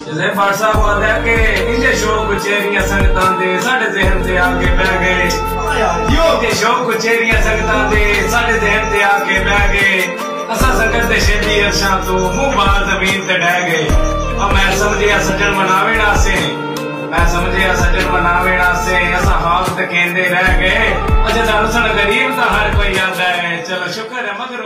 जिसे फाट साहब आदे के इंजे शौक कुचेरियां संगतां दे साडे ज़हन ते आके बह गए। यो के शौक कुचेरियां संगतां दे साडे ज़हन ते आके बह गए। असा संगत दे शेदी अरशां तो मुंह बाहर जमीन ते ढह गए। अब मैं समझिया सज्जन मनावे नासे, मैं समझिया सज्जन मनावे नासे असा हाल ते कहंदे रह गए। अजे दारू सन गरीब दा हर कोई आंदा है। चलो शुक्र है मगर